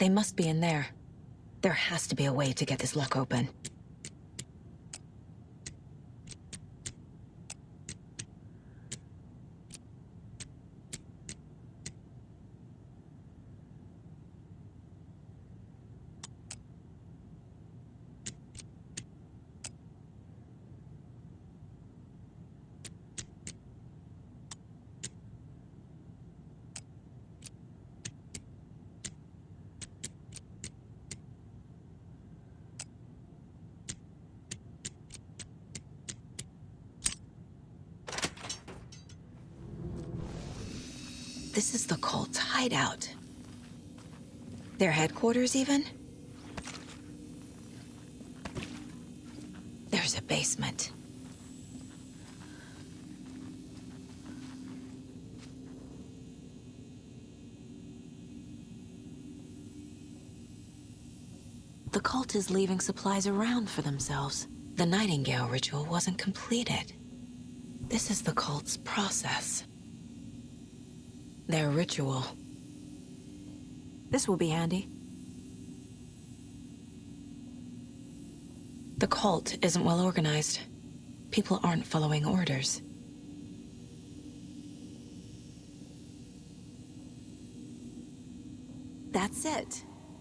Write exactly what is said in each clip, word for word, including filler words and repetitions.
They must be in there. There has to be a way to get this lock open. This is the cult's hideout. Their headquarters, even? There's a basement. The cult is leaving supplies around for themselves. The Nightingale ritual wasn't completed. This is the cult's process. Their ritual. This will be handy. The cult isn't well organized. People aren't following orders. That's it.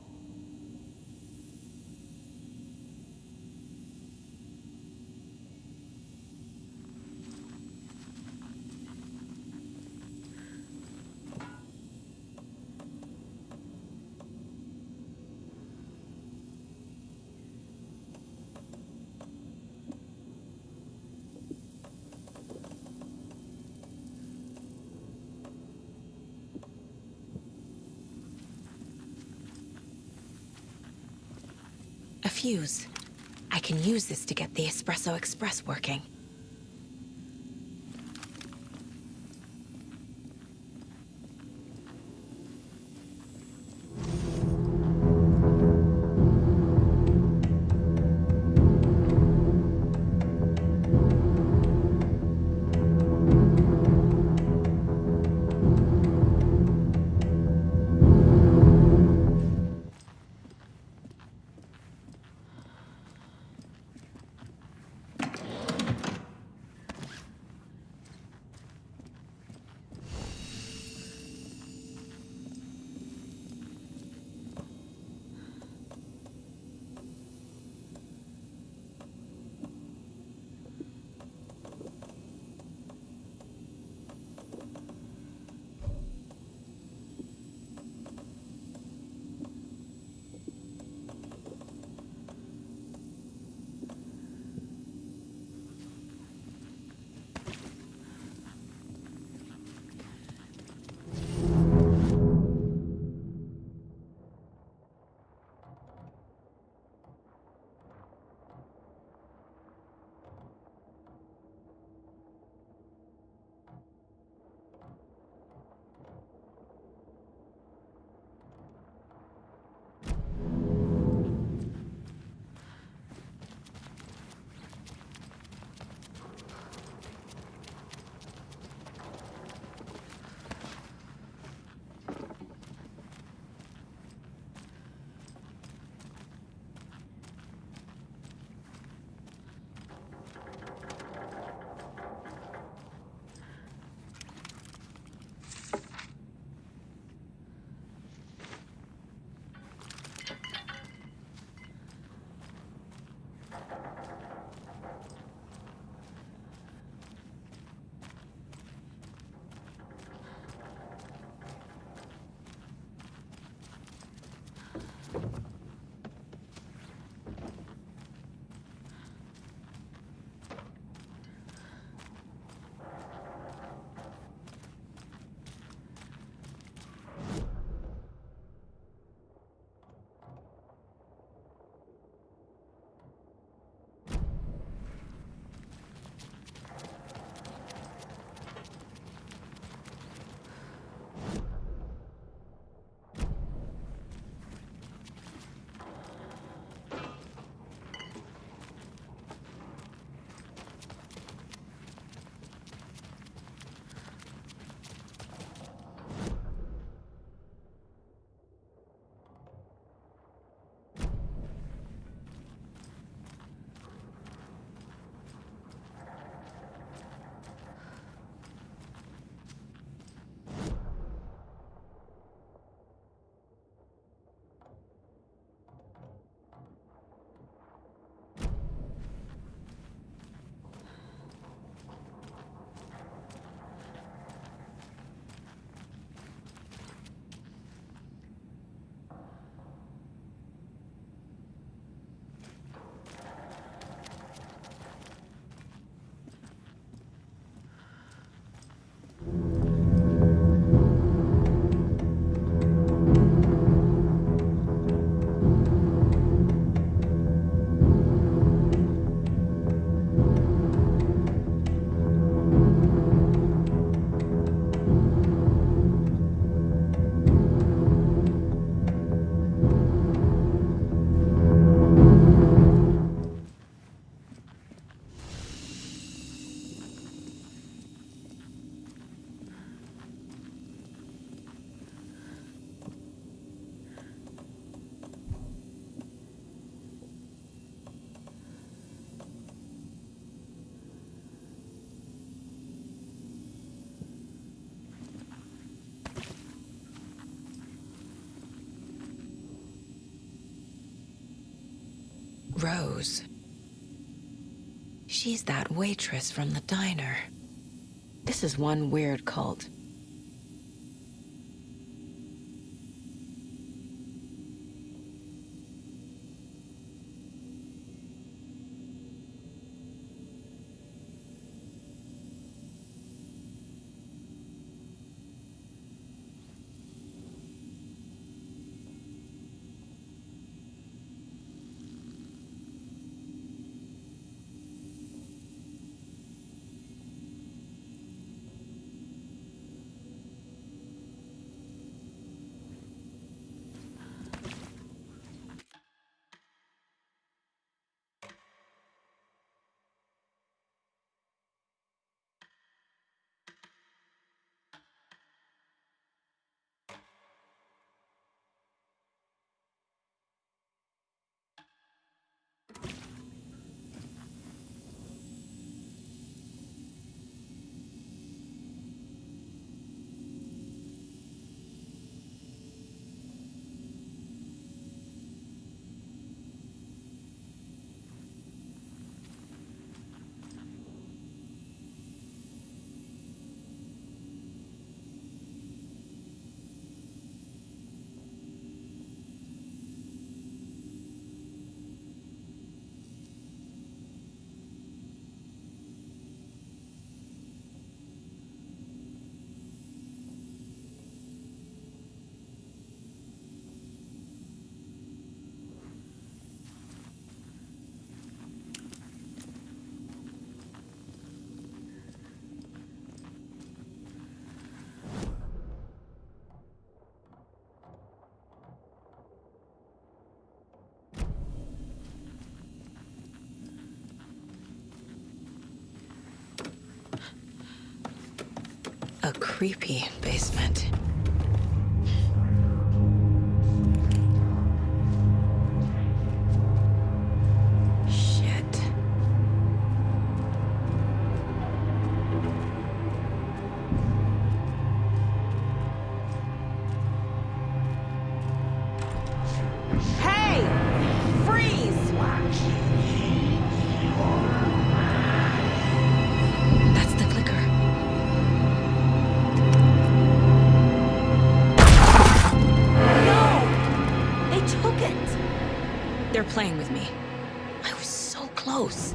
A fuse. I can use this to get the Espresso Express working. Rose. She's that waitress from the diner. This is one weird cult. A creepy basement. Shit. Hey! Freeze! That's the clicker. They're playing with me. I was so close.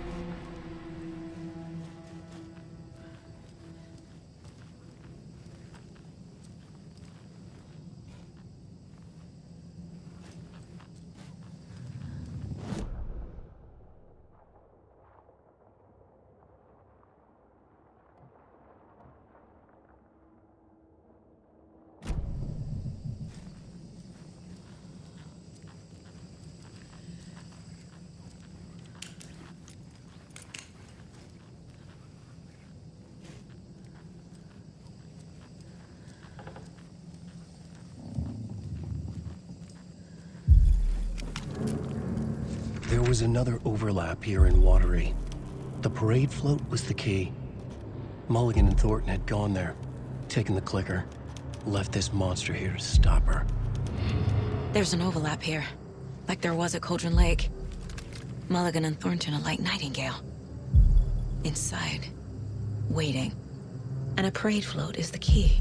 There was another overlap here in Watery. The parade float was the key. Mulligan and Thornton had gone there, taken the clicker, left this monster here to stop her. There's an overlap here, like there was at Cauldron Lake. Mulligan and Thornton are like Nightingale. Inside, waiting. And a parade float is the key.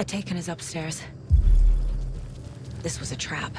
Atakan is upstairs. This was a trap.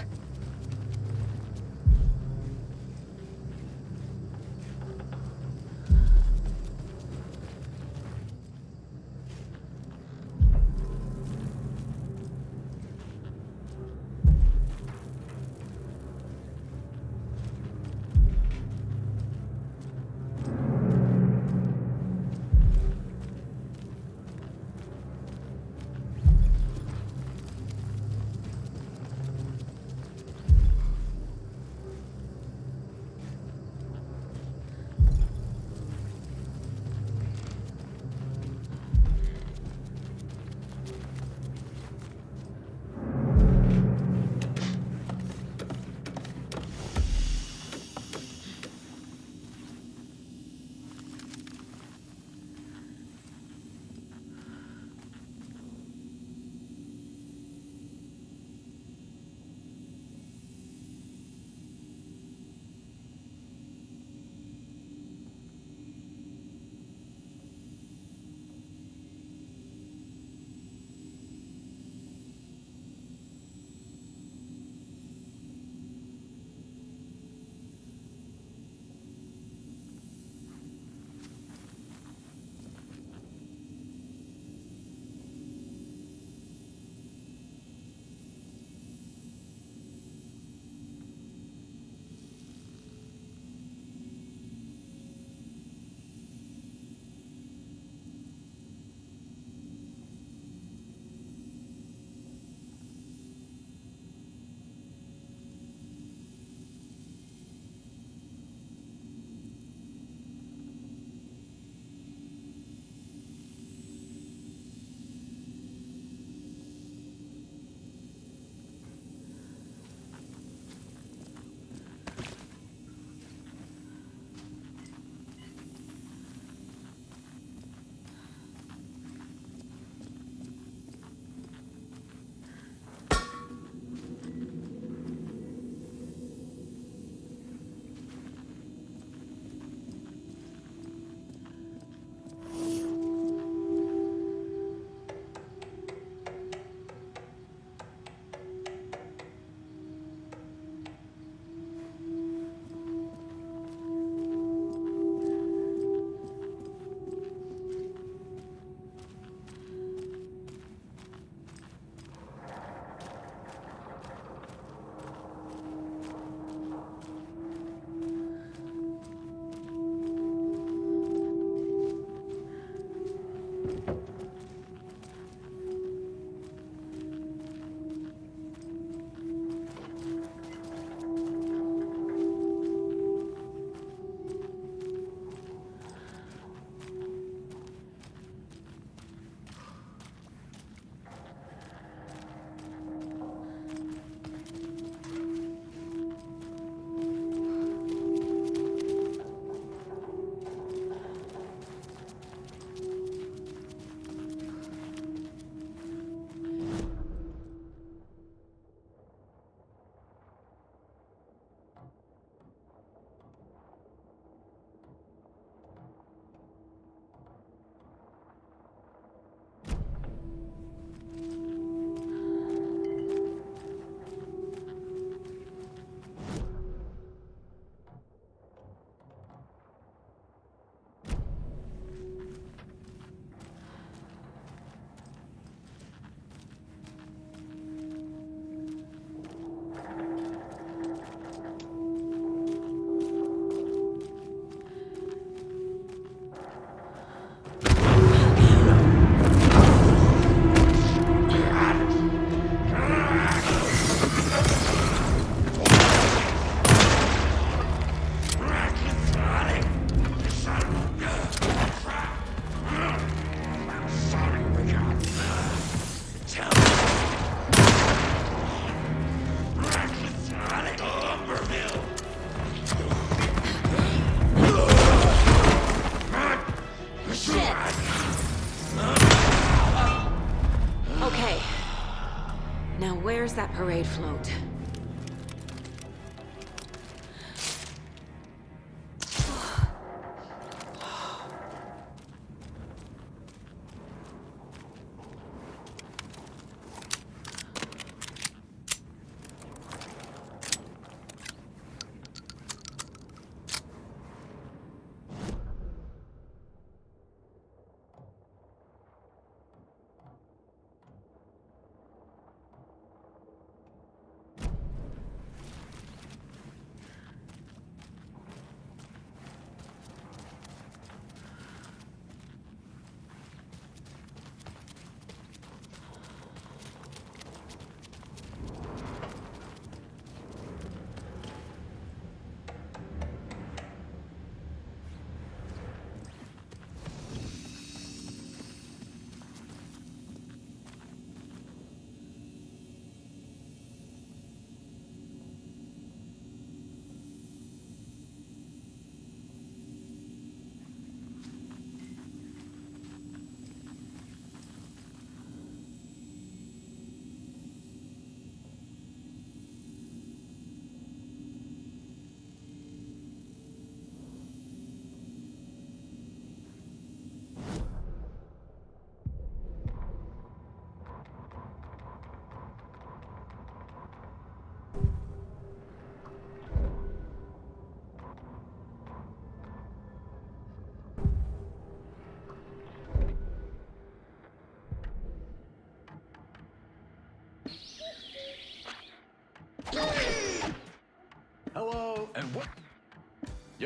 Where's that parade float?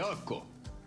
attacco!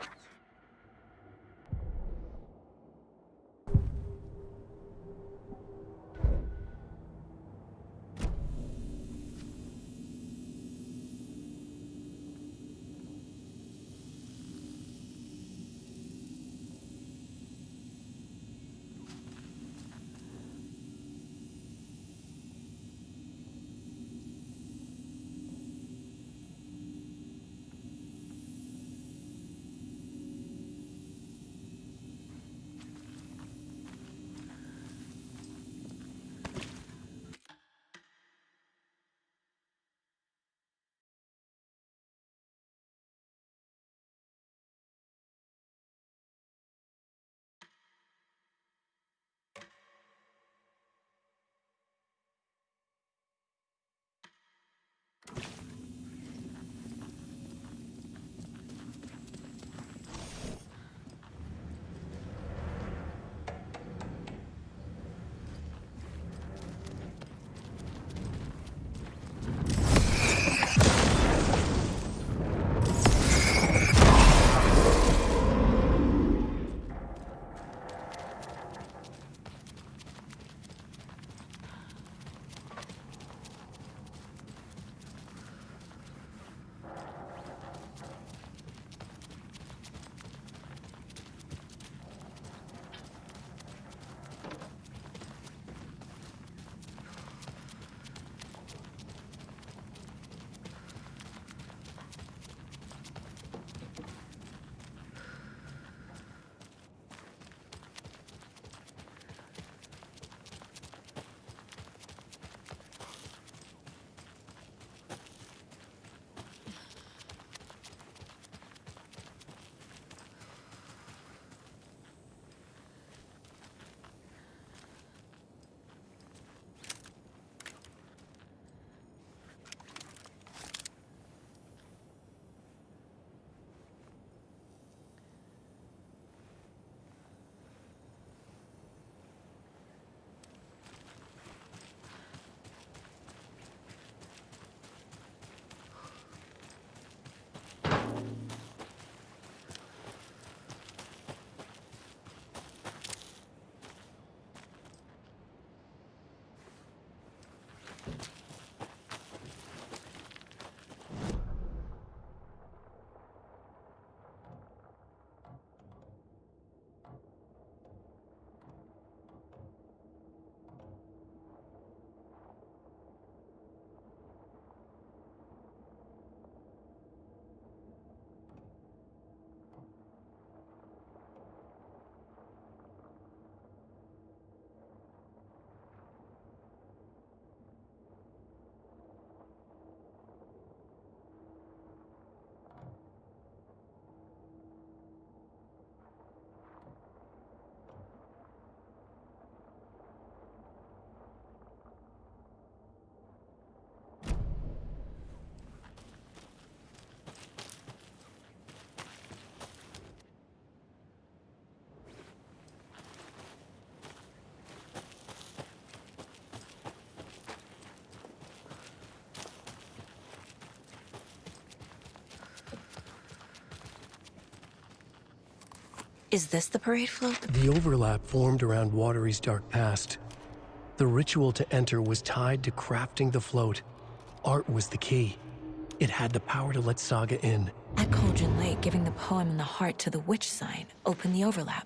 Is this the parade float? The overlap formed around Watery's dark past. The ritual to enter was tied to crafting the float. Art was the key. It had the power to let Saga in. At Cauldron Lake, giving the poem and the heart to the witch sign opened the overlap.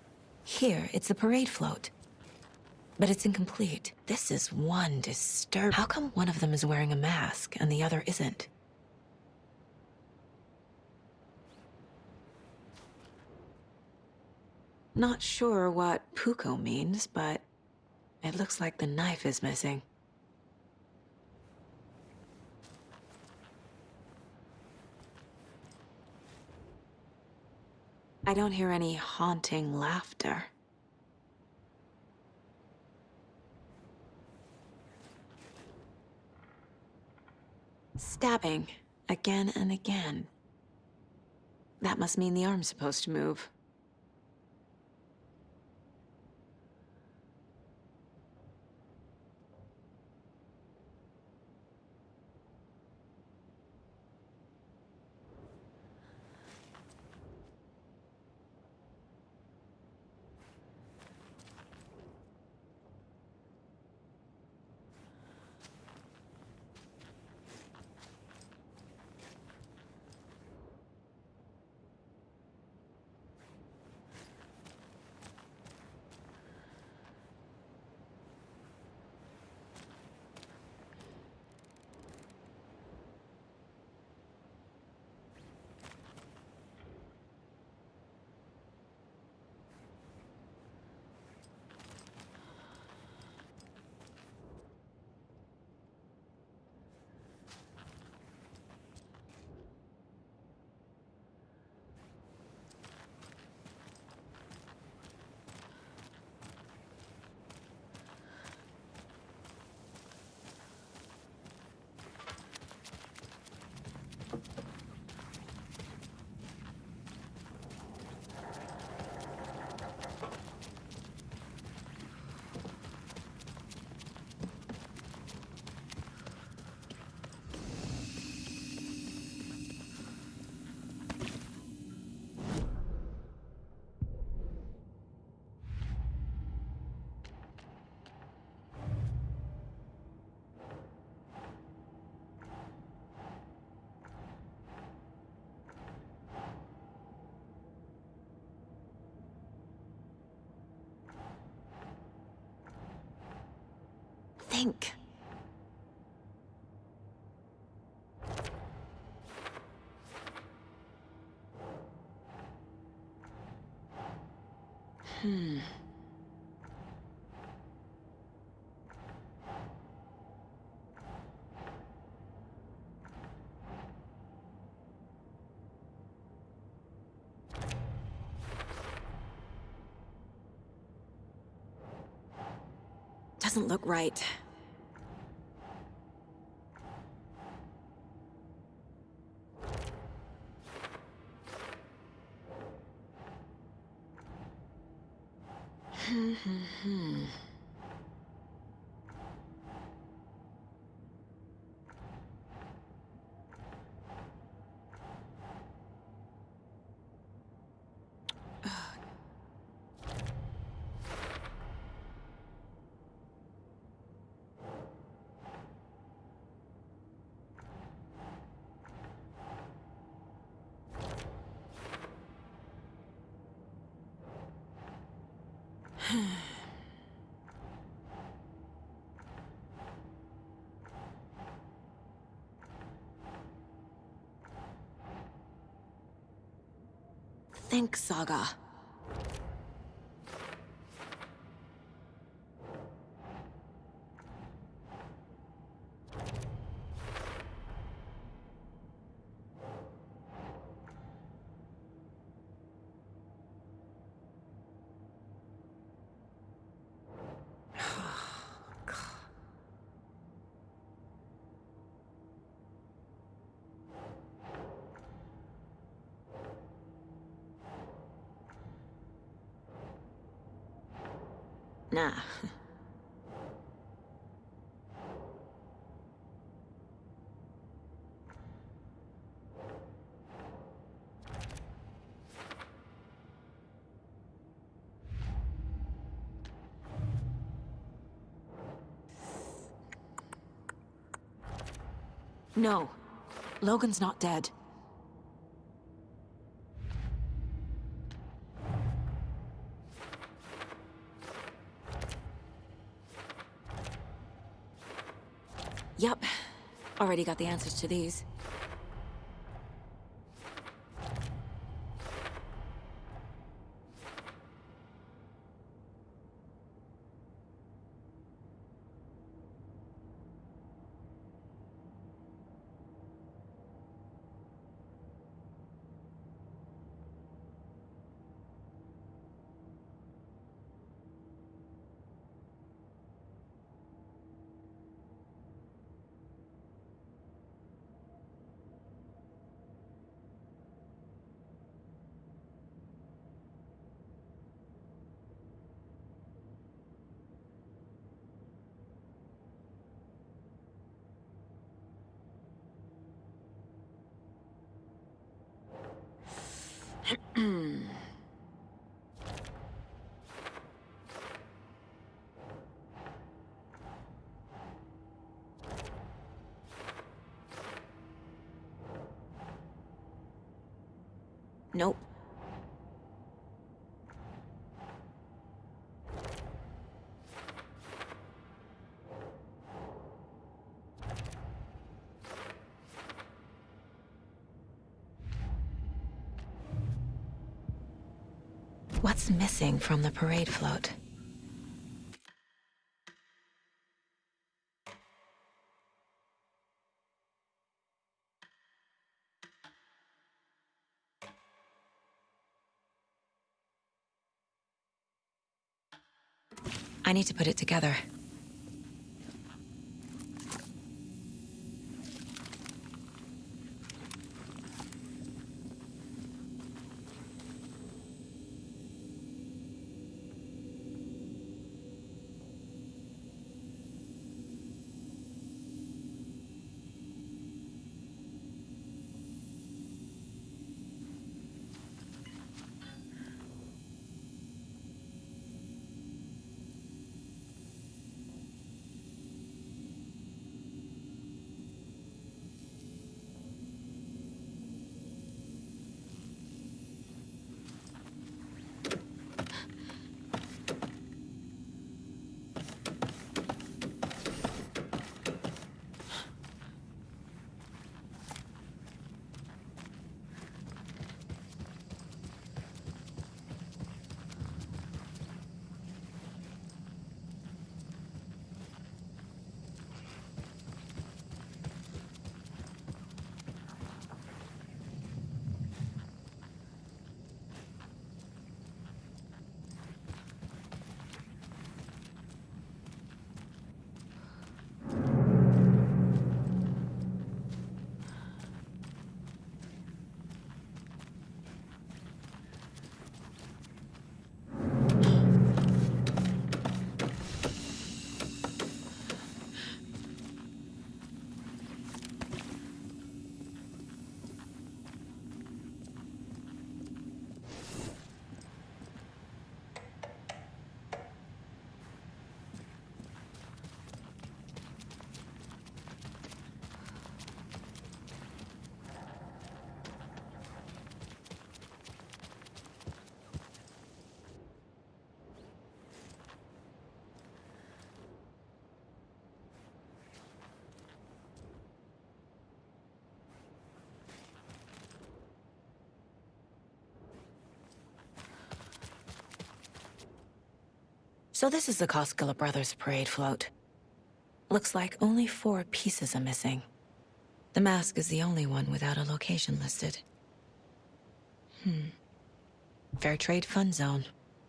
Here, it's the parade float. But it's incomplete. This is one disturb. How come one of them is wearing a mask and the other isn't? Not sure what Puko means, but it looks like the knife is missing. I don't hear any haunting laughter. Stabbing, again and again. That must mean the arm's supposed to move. think. Hmm. Doesn't look right. Hmm, hmm, hmm. Think, Saga. Nah. No. Logan's not dead. Yup. Already got the answers to these. Nope. What's missing from the parade float? I need to put it together. So this is the Koskela Brothers parade float. Looks like only four pieces are missing. The mask is the only one without a location listed. Hmm. Fair Trade Fund Zone.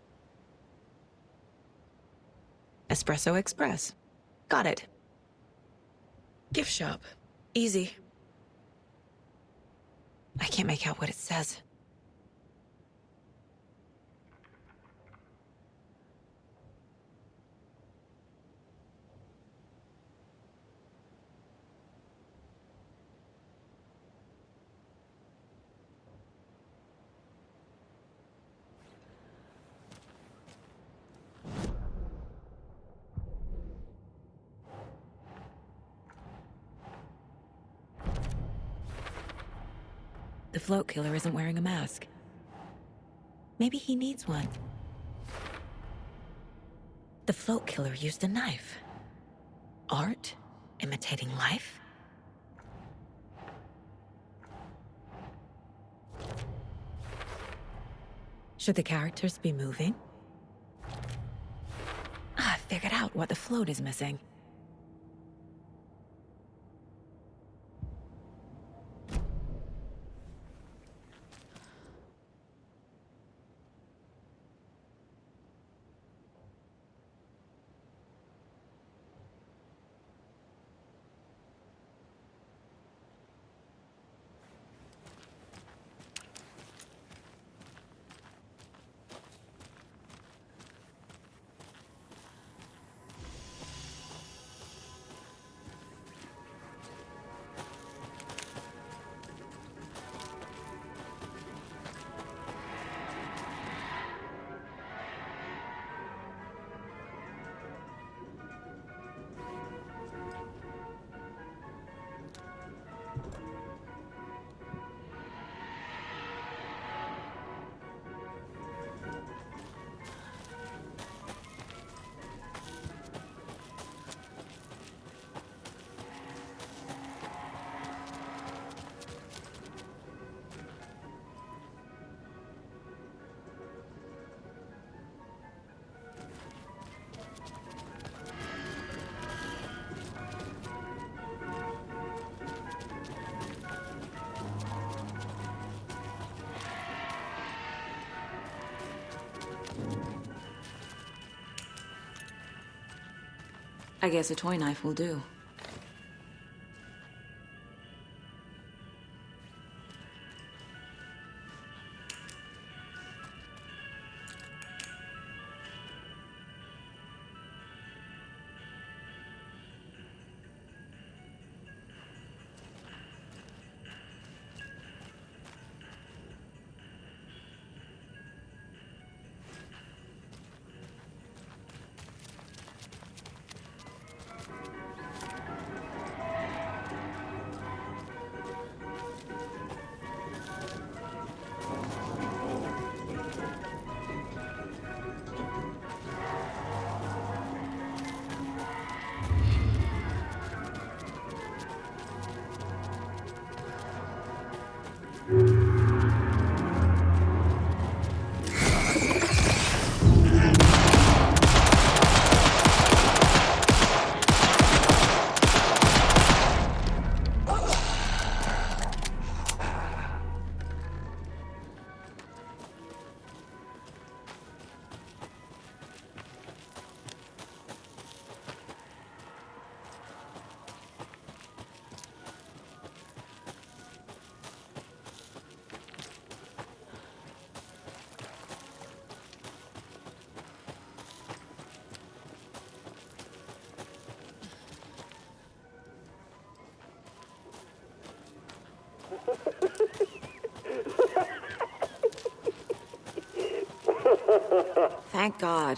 Espresso Express. Got it. Gift shop. Easy. I can't make out what it says. The float killer isn't wearing a mask. Maybe he needs one. The float killer used a knife. Art? Imitating life? Should the characters be moving? Ah, I figured out what the float is missing. I guess a toy knife will do. Thank God.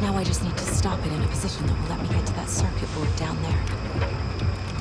Now I just need to stop it in a position that will let me get to that circuit board down there.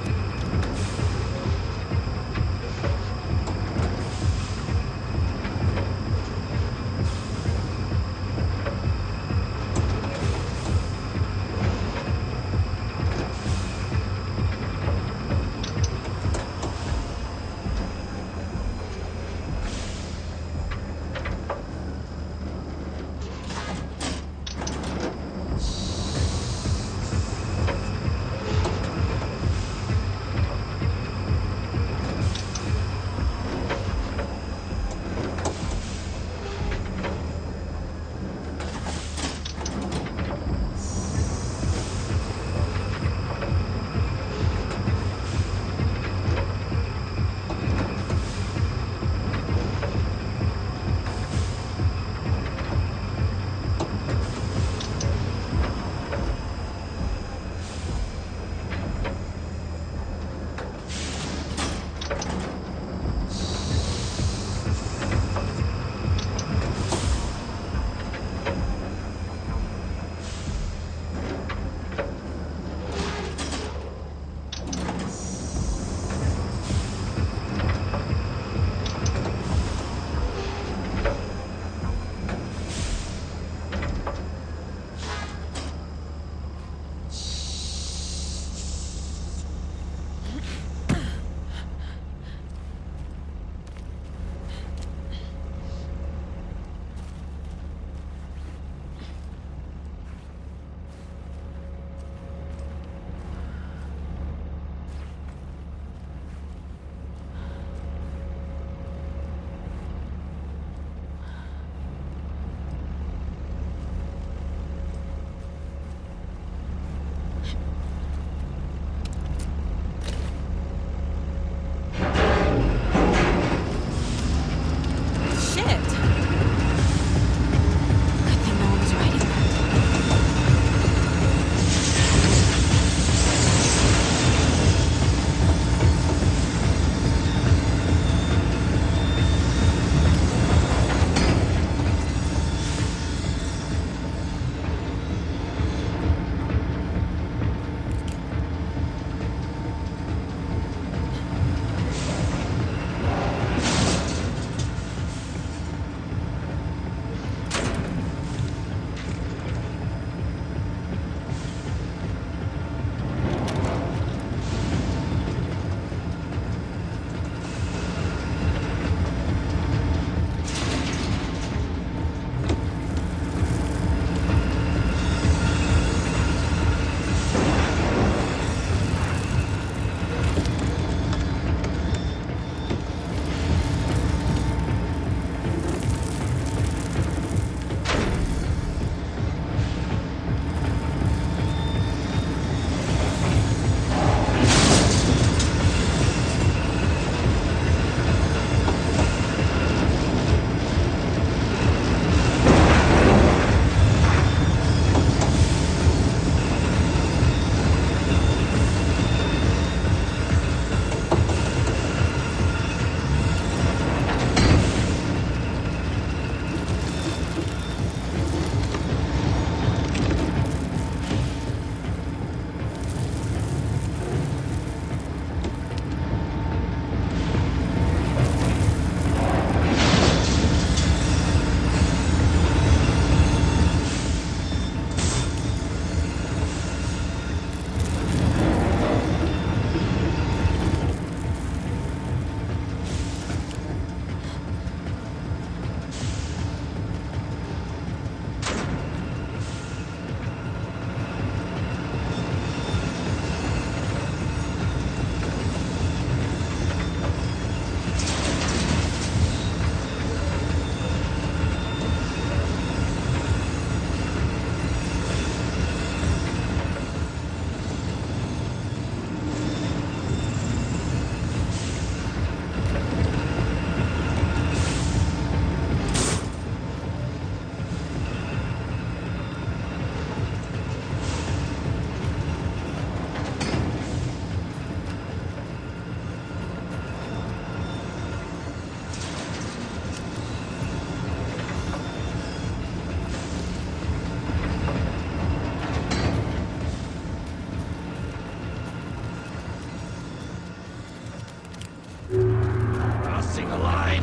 missing a line.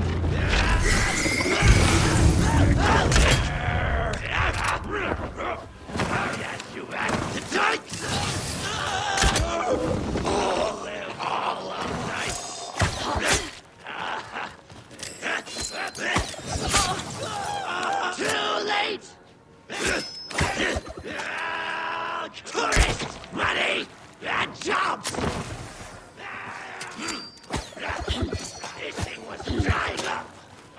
Yes, you appetite! Live all of night. Too late! Tourists, money, and jobs! This thing was drying up!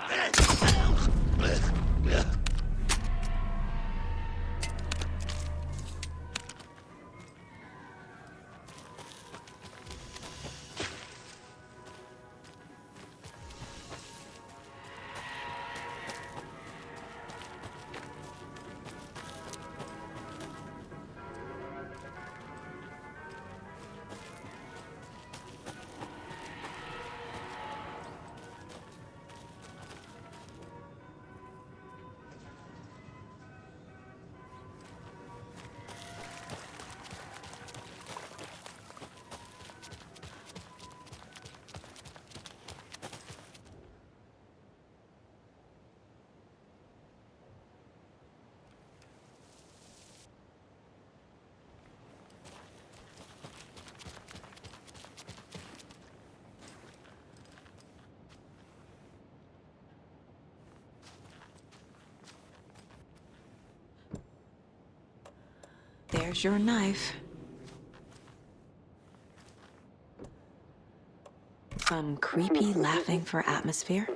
There's your knife. Some creepy laughing for atmosphere.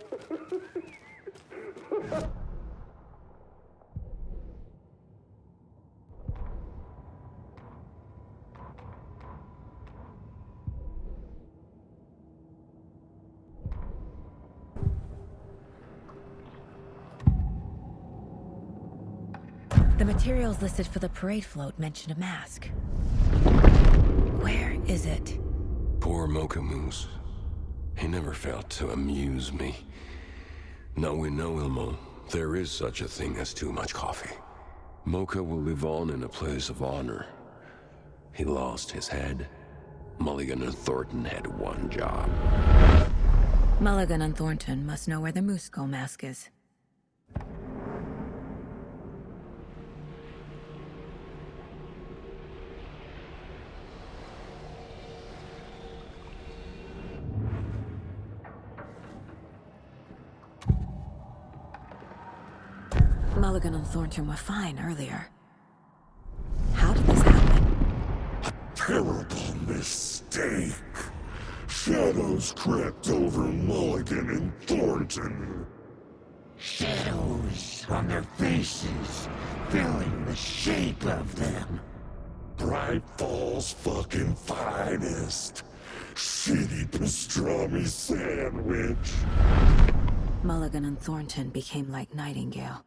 The materials listed for the parade float mention a mask. Where is it? Poor Mocha Moose. He never failed to amuse me. Now we know, Ilmo, there is such a thing as too much coffee. Mocha will live on in a place of honor. He lost his head. Mulligan and Thornton had one job. Mulligan and Thornton must know where the Moose Skull mask is. Mulligan and Thornton were fine earlier. How did this happen? A terrible mistake. Shadows crept over Mulligan and Thornton. Shadows on their faces, filling the shape of them. Bright Falls fucking finest. Shitty pastrami sandwich. Mulligan and Thornton became like Nightingale.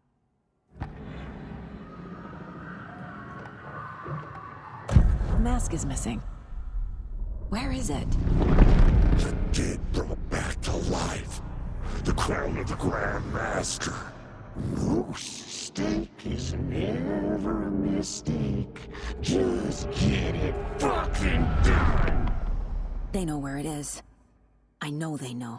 The mask is missing. Where is it? The dead brought back to life. The crown of the Grand Master. Moose steak is never a mistake. Just get it fucking done. They know where it is. I know they know.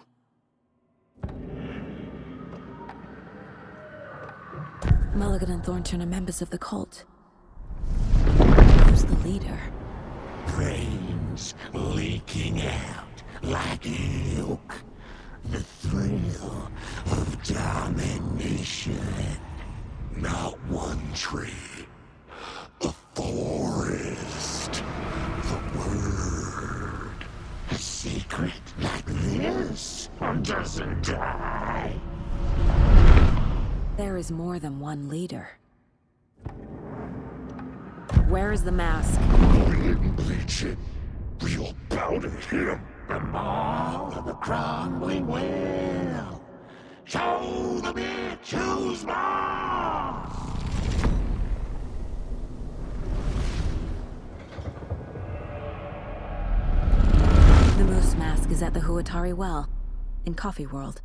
Mulligan and Thornton are members of the cult. Who's the leader? Brains leaking out like milk. The thrill of domination. Not one tree. A forest. The word. A secret like this doesn't die. There is more than one leader. Where is the mask? We didn't bleach it. Real bout at him. The mall of the crumbling will. Show the bitch who's boss. The moose mask is at the Huatari Well, in Coffee World.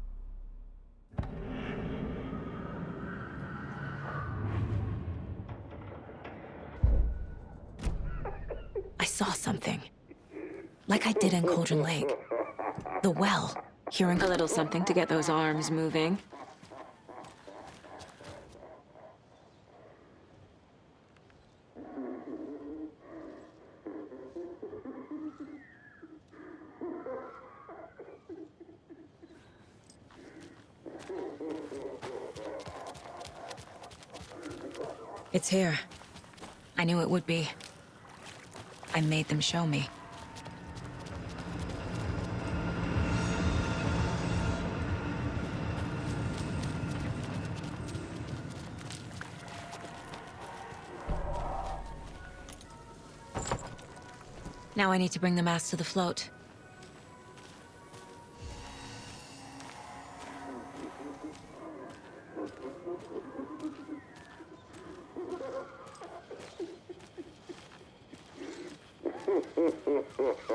I saw something. Like I did in Cauldron Lake. The well. Hearing a little something to get those arms moving. It's here. I knew it would be. I made them show me. Now I need to bring the mask to the float.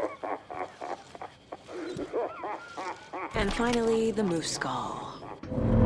And finally, the moose skull.